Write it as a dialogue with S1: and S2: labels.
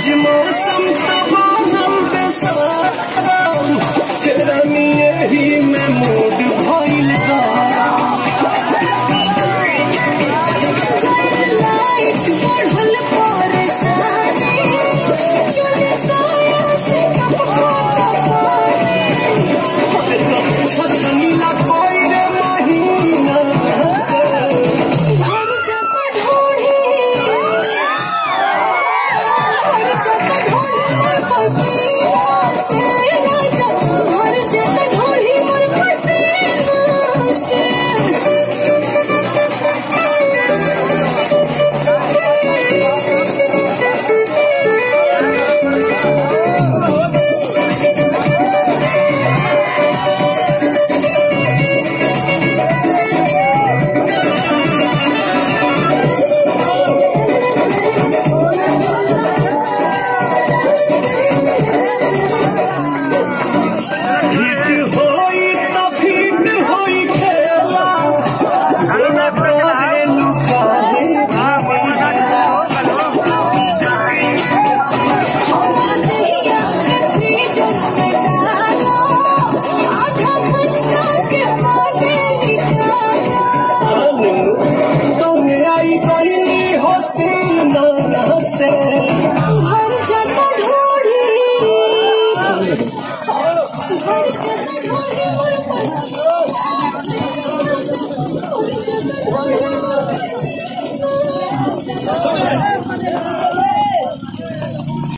S1: आज मौसम तबादल बेसाराम रानी यही में मूड भइल
S2: लाइट बढ़ल परेशानी चले साया से
S1: छतनीला कोई रे महीना
S2: भर जाता ढोढ़ी मोर पसीना से